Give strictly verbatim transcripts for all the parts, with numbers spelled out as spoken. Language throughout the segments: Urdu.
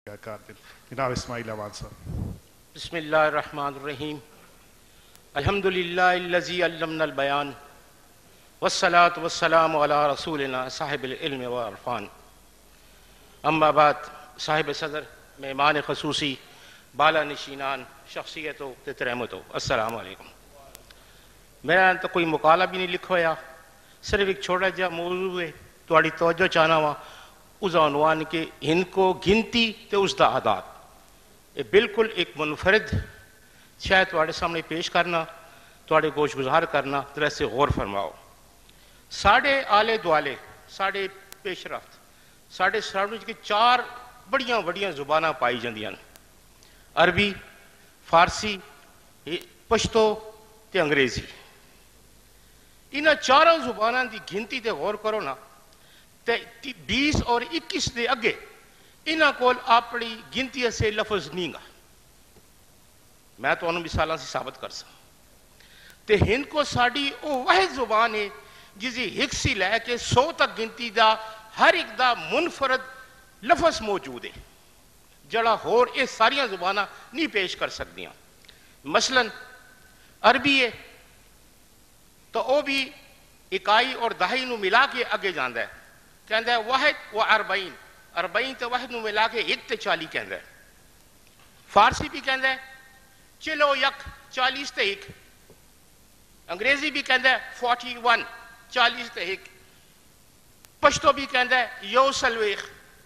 جناب اسماعیل آوان صاحب۔ بسم اللہ الرحمن الرحیم۔ الحمدللہ الذی علمنا البیان والصلاة والسلام علی رسولنا صاحب العلم والعرفان۔ اما بعد، صاحب صدر، مہمان خصوصی، بالا نشینان، شخصیتوں تترحمتوں، السلام علیکم۔ میرا تو کوئی مقالہ بھی نہیں لکھا ہوا، صرف ایک چھوٹا جہا موضوع ہے تھوڑی توجہ چاہنا وا اس عنوان کے ہندکو گنتی تے اس دا عادات۔ یہ بالکل ایک منفرد شاید تھوڑے سامنے پیش کرنا، تھوڑے گوش گزار کرنا، طرح سے غور فرماؤ۔ ساڑھے آلے دوالے، ساڑھے پیش رفت، ساڑھے سراؤنڈنگ کی چار بڑیاں بڑیاں زباناں پائی جاندیاں، عربی، فارسی، پشتو تے انگریزی۔ انہاں چاروں زباناں دی گنتی تے غور کرو نا، تے بیس اور اکیس دے اگے انہاں کول اپنی گنتی سے لفظ نہیں گا۔ میں تو انہوں مثالہ سے ثابت کر سکتا تے ہند کو ساڑی او واحد زبان ہے جسے ایک سی لے کے سو تک گنتی دا ہر ایک دا منفرد لفظ موجود ہے، جڑا ہور اے ساریاں زباناں نہیں پیش کر سکتیاں۔ مثلا عربی ہے تو او بھی اکائی اور دہائی نو ملا کے اگے جاندہ ہے، کہندہ ہے واحد و اربعین، اربعین تے واحد نو ملا کے ایک تے چالی کہندہ ہے۔ فارسی بھی کہندہ ہے چلو یک، چالیس تے ایک۔ انگریزی بھی کہندہ ہے فورٹی ون، چالیس تے ایک۔ پشتو بھی کہندہ ہے یو سلویخ،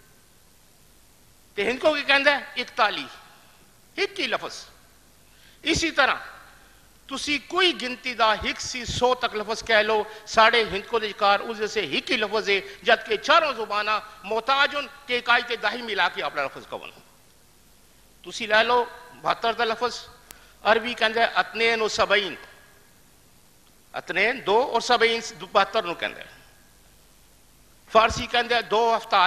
تے ہندکو کی کہندہ ہے اکتالی، ایک کی لفظ۔ اسی طرح تسی کوئی گنتی دا ہک سی سو تک لفظ کہہ لو، ساڑھے ہند کو دجکار اس سے ہک کی لفظ ہے، جبکہ چاروں زبانہ محتاجن کے اکائی تے دہی ملا کے اپنا لفظ کون۔ تسی لے لو بہتر دا لفظ، عربی کہندہ ہے اتنین و سبعین، اتنین دو اور سبعین بہتر نو کہندہ ہے۔ فارسی کہندہ ہے دو ہفتاد،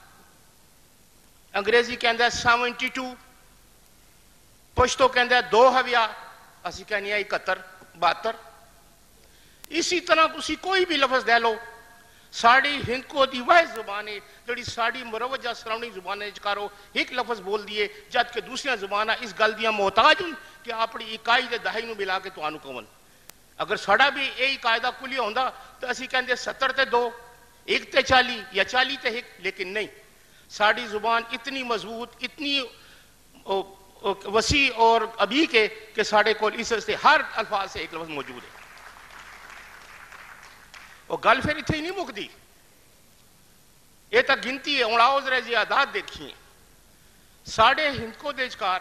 انگریزی کہندہ ہے سیونٹی ٹو، پشتو کہندہ ہے دو ہویا، اسی کہنی ہے اکتر، بہتر۔ اسی طرح تسی کوئی بھی لفظ دے لو، ساڑھی ہند کو دی واحد زبانے جڑی ساڑھی مروجہ سراؤنڈنگ زبانے چکارو ایک لفظ بول دیئے، جبکہ دوسریاں زبانہ اس گل دیاں محتاج ہوں کہ اپنی اکائی دے دہائی نو ملا کے تو آنو کون۔ اگر ساڑھا بھی ایک قاعدہ کلی ہوندہ تو اسی کہندے ستر تے دو، ایک تے چالی یا چالی تے ایک، لیکن نہیں، ساڑھی زبان اتنی مضبوط، اتنی وسیع اور ابھی کے کہ ساڑھے کو اس سے ہر الفاظ سے ایک لفظ موجود ہے۔ وہ گل پھر اتنے ہی نہیں مکدی، یہ تا گنتی ہے، اڑاؤ ذرا جی عادات دیکھیں۔ ساڑھے ہند کو دیجکار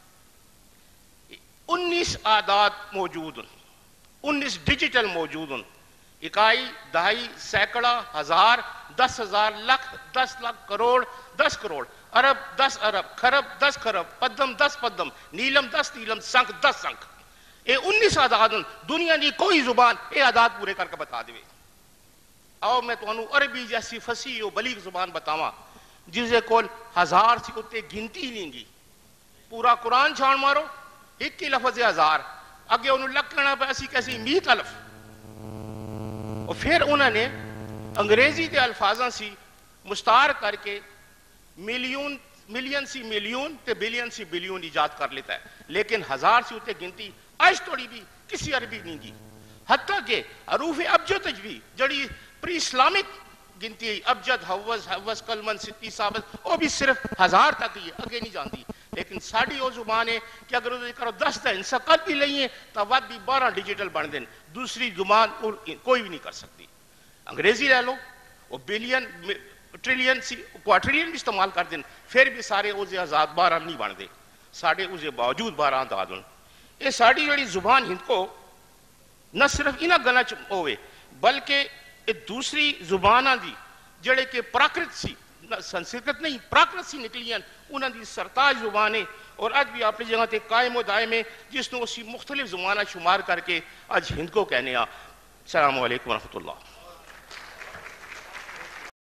انیس عادات موجود ہیں، انیس ڈیجیٹل موجود ہیں، اکائی، دہائی، سینکڑا، ہزار، دس ہزار، لکھ، دس لاکھ، کروڑ، دس کروڑ، ارب، دس ارب، خرب، دس خرب، پدم، دس پدم، نیلم، دس نیلم، سنکھ، دس سنکھ۔ یہ انیس عادات ہیں، دنیا کی کوئی زبان یہ عادات پورے کر کے بتا دے۔ آؤ میں تو انہوں عربی جیسی فصیح و بلیغ زبان بتاواں جسے کول ہزار سے اتے گنتی لیں گی۔ پورا قرآن چھان مارو، ایک کی لفظ ہزار، اگے انہوں لکھنا پہ ایسی کیسی میت الف۔ اور پھر انہوں نے انگریزی دے الفاظاں سی مستعار کر کے ملین ملین سی ملین تے بلین سی بلیون ایجاد کر لیتا ہے، لیکن ہزار سے اتے گنتی آج توڑی بھی کسی عربی نہیں دی۔ حتیٰ کہ حروف ابجد بھی جڑی پری اسلامک گنتی ہے، ابجد، حوض، حوض، کلمن، ستی، ثابت، وہ بھی صرف ہزار تک ہی ہے، اگے نہیں جانتی۔ لیکن ساڑھی وہ زبان ہے کہ اگر اسے کرو دس دن سکت بھی لئیے تو وقت بھی بارہ ڈیجیٹل بن دیں، دوسری زبان کوئی بھی نہیں کر سکتی۔ انگریزی لے لو، وہ بلین، ٹریلین، کوارٹریلین بھی استعمال کر دیں، پھر بھی سارے اسے ہزار بارہ نہیں بن دے، ساڑھے اسے باوجود بارہ انداز ہیں۔ یہ ساڑھی جڑی زبان ہند کو نہ صرف انہاں گنا ہوئے بلکہ دوسری زبانہ دی جڑے کہ پراکرت سی، سنسکرت نہیں پراکرت سی نکلیاں، انہاں دی سرتاج زبانیں اور آج بھی اپنی جگہ تے قائم و دائم ہے، جس نے اسی مختلف زبانہ شمار کر کے آج ہند کو کہنے آ۔ السلام علیکم ورحمۃ اللہ۔